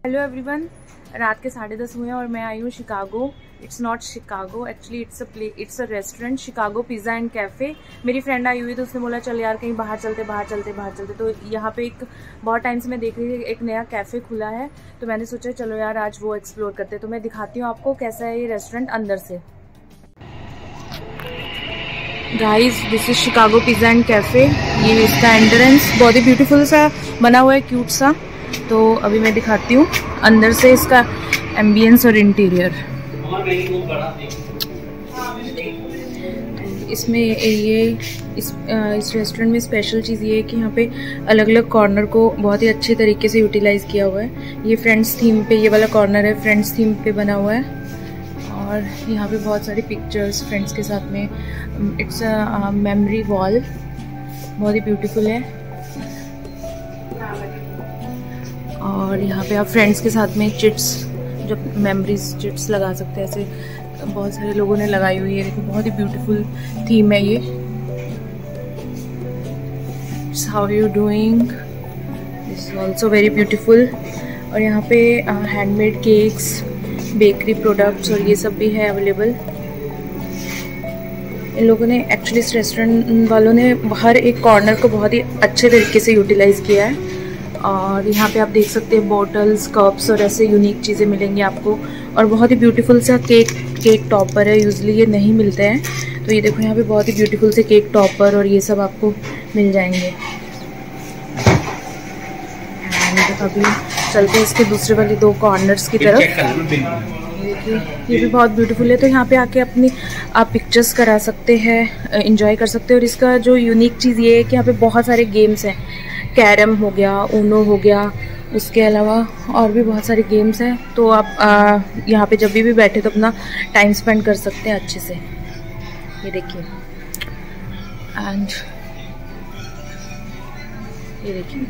Hello everyone, रात के 10:30 हुए हैं और मैं आई हूँ Chicago. It's not Chicago, actually it's a restaurant, Chicago pizza and cafe. मेरी फ्रेंड आई हुई तो उसने बोला चल यार कहीं बाहर चलते। तो यहाँ पे एक बहुत टाइम से मैं देख रही थी एक नया कैफ़े खुला है, तो मैंने सोचा चलो यार आज वो एक्सप्लोर करते। तो मैं दिखाती हूँ आपको कैसा है ये रेस्टोरेंट अंदर से। Guys, this is Chicago pizza and cafe. ये इसका एंट्रेंस बहुत ही ब्यूटीफुल सा बना हुआ है, क्यूट सा। तो अभी मैं दिखाती हूँ अंदर से इसका एम्बियंस और इंटीरियर। इसमें इस रेस्टोरेंट में स्पेशल चीज़ ये है कि यहाँ पे अलग अलग कॉर्नर को बहुत ही अच्छे तरीके से यूटिलाइज़ किया हुआ है। ये फ्रेंड्स थीम पे, ये वाला कॉर्नर है फ्रेंड्स थीम पे बना हुआ है, और यहाँ पे बहुत सारी पिक्चर्स फ्रेंड्स के साथ में। इट्स अ मेमोरी वॉल, बहुत ही ब्यूटीफुल है। और यहाँ पे आप फ्रेंड्स के साथ में चिट्स, जब मेमोरीज चिट्स लगा सकते हैं, ऐसे बहुत सारे लोगों ने लगाई हुई है। देखो बहुत ही ब्यूटीफुल थीम है ये। How you doing, this is also very beautiful. और यहाँ पे हैंडमेड केक्स, बेकरी प्रोडक्ट्स और ये सब भी है अवेलेबल। इन लोगों ने एक्चुअली, इस रेस्टोरेंट वालों ने हर एक कॉर्नर को बहुत ही अच्छे तरीके से यूटिलाइज़ किया है। और यहाँ पे आप देख सकते हैं बॉटल्स, कप्स और ऐसे यूनिक चीज़ें मिलेंगी आपको। और बहुत ही ब्यूटीफुल सा केक टॉपर है, यूजुअली ये नहीं मिलते हैं। तो ये देखो यहाँ पे बहुत ही ब्यूटीफुल से केक टॉपर और ये सब आपको मिल जाएंगे। एंड अभी चलते हैं इसके दूसरे वाले दो कॉर्नर्स की तरफ। देखिए ये भी बहुत ब्यूटीफुल है। तो यहाँ पे आके अपनी आप पिक्चर्स करा सकते हैं, एंजॉय कर सकते हैं। और इसका जो यूनिक चीज़ ये है कि यहाँ पे बहुत सारे गेम्स हैं। कैरम हो गया, ऊनो हो गया, उसके अलावा और भी बहुत सारे गेम्स हैं। तो आप यहाँ पे जब भी बैठे तो अपना टाइम स्पेंड कर सकते हैं अच्छे से। ये देखिए, एंड ये देखिए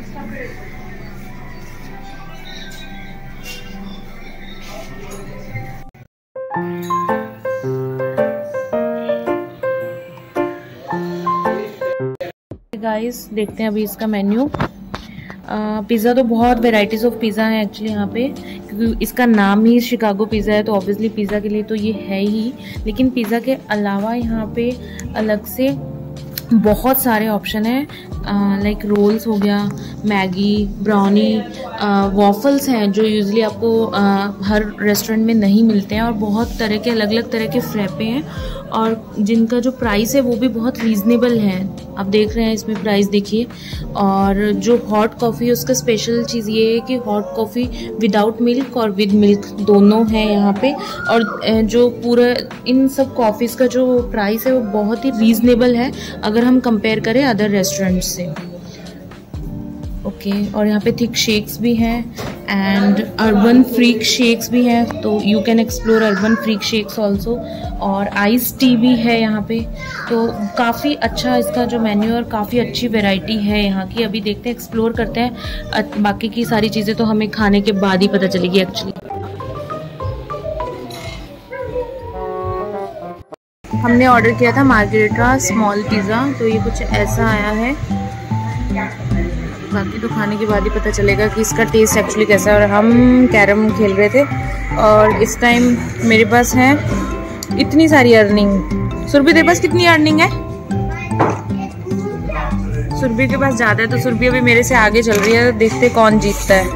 गाइस, देखते हैं अभी इसका मेन्यू। पिज़्ज़ा तो बहुत वेराइटीज ऑफ पिज़्ज़ा है एक्चुअली यहाँ पे, क्योंकि इसका नाम ही शिकागो पिज़्ज़ा है, तो ऑब्वियसली पिज़्ज़ा के लिए तो ये है ही। लेकिन पिज़्ज़ा के अलावा यहाँ पे अलग से बहुत सारे ऑप्शन हैं, लाइक रोल्स हो गया, मैगी, ब्राउनी, वॉफल्स हैं जो यूजुअली आपको हर रेस्टोरेंट में नहीं मिलते हैं। और बहुत तरह के अलग अलग तरह के फ्रैपे हैं, और जिनका जो प्राइस है वो भी बहुत रीज़नेबल है। आप देख रहे हैं इसमें प्राइस देखिए। और जो हॉट कॉफ़ी है उसका स्पेशल चीज़ ये है कि हॉट कॉफ़ी विदाउट मिल्क और विद मिल्क दोनों है यहाँ पे। और जो पूरा इन सब कॉफ़ीज़ का जो प्राइस है वो बहुत ही रीज़नेबल है अगर हम कंपेयर करें अदर रेस्टोरेंट्स से। ओके, और यहाँ पे थिक शेक्स भी हैं एंड अर्बन फ्रीक शेक्स भी हैं, तो you can explore urban freak shakes also. और आइस टी भी है यहाँ पे। तो काफ़ी अच्छा इसका जो मेन्यू और काफ़ी अच्छी वैरायटी है यहाँ की। अभी देखते हैं, एक्सप्लोर करते हैं। बाकी की सारी चीज़ें तो हमें खाने के बाद ही पता चलेगी एक्चुअली। हमने ऑर्डर किया था मार्गरेटा स्मॉल पिज़्ज़ा, तो ये कुछ ऐसा आया है। बाकी तो खाने के बाद ही पता चलेगा कि इसका टेस्ट एक्चुअली कैसा है। और हम कैरम खेल रहे थे, और इस टाइम मेरे पास है इतनी सारी अर्निंग। सुरभि तेरे पास कितनी अर्निंग है? सुरभि के पास ज़्यादा है, तो सुरभि अभी मेरे से आगे चल रही है। देखते कौन जीतता है।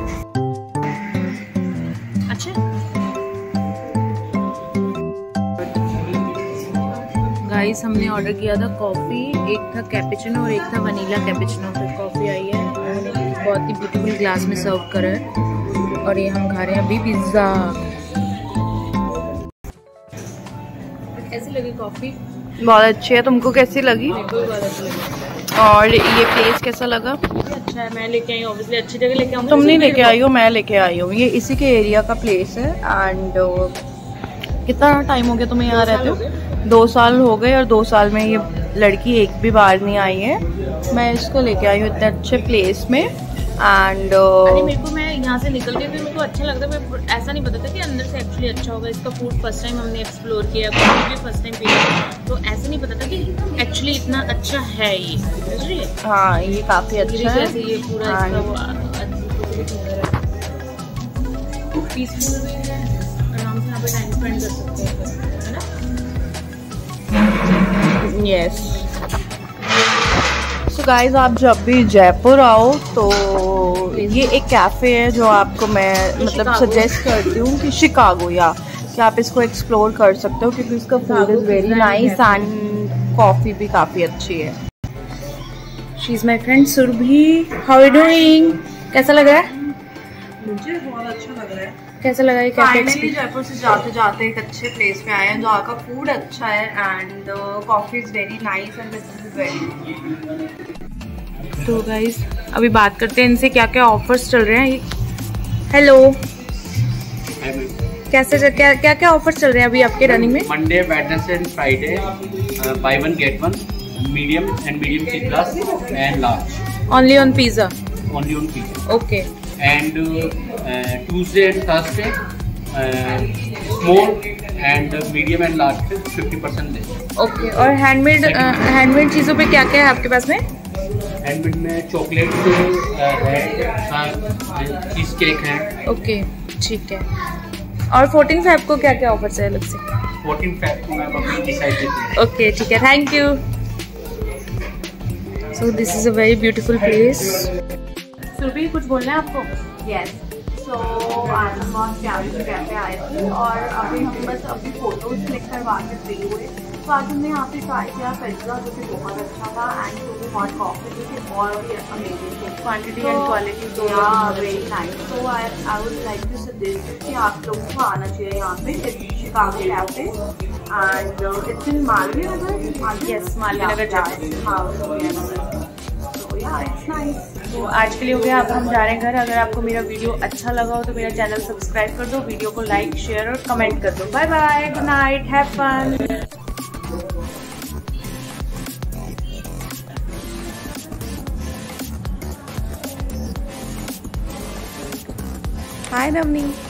अच्छा गाइस, हमने ऑर्डर किया था कॉफ़ी, एक था कैपेचिनो और एक था वनीला कैपेचिनो। फिर कॉफ़ी आई है, बहुत ही ब्यूटीफुल ग्लास में सर्व करा है। और ये हम खा रहे हैं अभी पिज़्ज़ा। कैसी लगी कॉफ़ी? बहुत अच्छी है। तुमको कैसी लगी? बहुत अच्छी लगी। और ये प्लेस कैसा लगा? अच्छा है, मैं लेके आई हूँ, ऑब्वियसली अच्छी जगह लेके आऊँगी। तुम नहीं लेके आई हो, मैं लेके आई हूँ। ये इसी के एरिया का प्लेस है। एंड कितना टाइम हो गया तुम्हें यहाँ रहते हो? 2 साल हो गए, और 2 साल में ये लड़की एक भी बार नहीं आई है। मैं इसको लेके आई हूँ इतने अच्छे प्लेस में। एंड मेरे को, मैं यहाँ से निकल गई तो मेरे को अच्छा लगता है। मैं ऐसा नहीं पता था कि अंदर से एक्चुअली अच्छा होगा। इसका फूड फर्स्ट टाइम हमने एक्सप्लोर किया, कॉफी भी फर्स्ट टाइम पिया, तो ऐसा नहीं पता था कि एक्चुअली इतना अच्छा है ये। समझ रही है? हाँ, ये काफ़ी अच्छा है। ये पूरा पीसफुल वे है, आराम से यहाँ पे टाइम स्पेंड कर सकते हैं, है ना? यस। सो गाइज, आप जब भी जयपुर आओ तो ये एक कैफ़े है जो आपको मैं मतलब सजेस्ट करती हूँ कि शिकागो, या कि आप इसको एक्सप्लोर कर सकते हो क्योंकि इसका food is very nice and coffee भी काफ़ी अच्छी है। She is my friend Surabhi. How you doing? कैसा लग रहा है? मुझे बहुत अच्छा लग रहा है। कैसा लगा ये कैफे? फाइनली जयपुर से जाते जाते एक अच्छे प्लेस पे आए हैं जहाँ का फूड अच्छा है and coffee is very nice and this is very. तो गाइस अभी बात करते हैं इनसे क्या क्या ऑफर्स चल रहे हैं। हेलो, कैसे क्या क्या ऑफर्स चल रहे हैं अभी आपके रनिंग में? Monday, Wednesday and Friday buy one get one, medium and medium see plus and large. Only on pizza? Only on pizza. Okay. And Tuesday and Thursday small and medium and large पे 50% less. Okay. और handmade चीज़ों पे क्या क्या है आपके पास में? Handmade में चॉकलेट चीज केक है। ओके, ठीक है। और 14 फ़रवरी को क्या क्या ऑफर्स है अलग से? 14 फ़रवरी को मैम अभी डिसाइड करते हैं। ओके, ठीक है, thank you. So this is a very beautiful place. Surabhi, कुछ बोलना है आपको? यस। सो आज हम बहुत प्यारी से कैफे आए थे और अभी हम बस अपनी फोटोज क्लिक करवा के फ्री हुए। तो आज हमने यहाँ पे ट्राई किया पिज्जा जो कि बहुत अच्छा था एंड जो हॉट कॉफी जो कि और भी अमेजिंग थी। क्वांटिटी एंड क्वालिटी तो वेरी नाइस। तो I would like to suggest कि आप लोगों को आना चाहिए यहाँ पे Chicago cafe and it's in Malviya Nagar. Yes, Malviya Nagar. It's nice. तो आज के लिए हो गया, अब हम जा रहे हैं घर। अगर आपको मेरा वीडियो अच्छा लगा हो तो मेरा चैनल सब्सक्राइब कर दो, वीडियो को लाइक, शेयर और कमेंट कर दो। Bye bye, good night, have fun. Hi Navni.